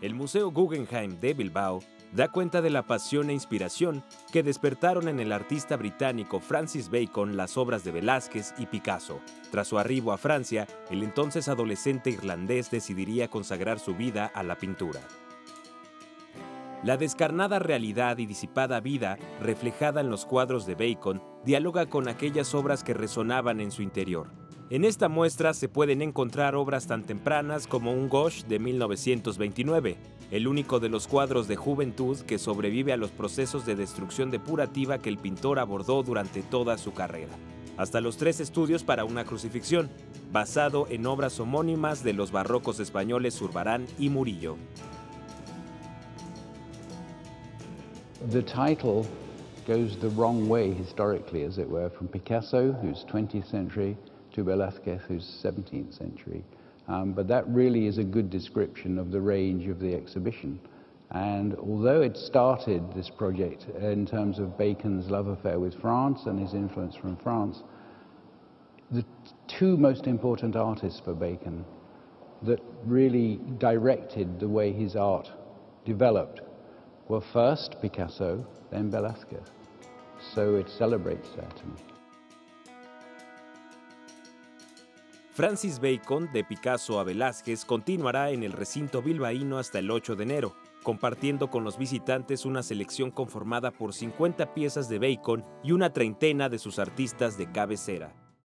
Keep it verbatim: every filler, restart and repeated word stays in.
El Museo Guggenheim de Bilbao da cuenta de la pasión e inspiración que despertaron en el artista británico Francis Bacon las obras de Velázquez y Picasso. Tras su arribo a Francia, el entonces adolescente irlandés decidiría consagrar su vida a la pintura. La descarnada realidad y disipada vida reflejada en los cuadros de Bacon dialoga con aquellas obras que resonaban en su interior. En esta muestra se pueden encontrar obras tan tempranas como un Gauche de mil novecientos veintinueve, el único de los cuadros de juventud que sobrevive a los procesos de destrucción depurativa que el pintor abordó durante toda su carrera, hasta los tres estudios para una crucifixión, basado en obras homónimas de los barrocos españoles Zurbarán y Murillo. The title goes the wrong way historically, as it were, from Picasso, who's twentieth century, to Velázquez, who's seventeenth century. Um, but that really is a good description of the range of the exhibition. And although it started, this project, in terms of Bacon's love affair with France and his influence from France, the two most important artists for Bacon that really directed the way his art developed were first Picasso, then Velázquez. So it celebrates that to me. Francis Bacon, de Picasso a Velázquez, continuará en el recinto bilbaíno hasta el ocho de enero, compartiendo con los visitantes una selección conformada por cincuenta piezas de Bacon y una treintena de sus artistas de cabecera.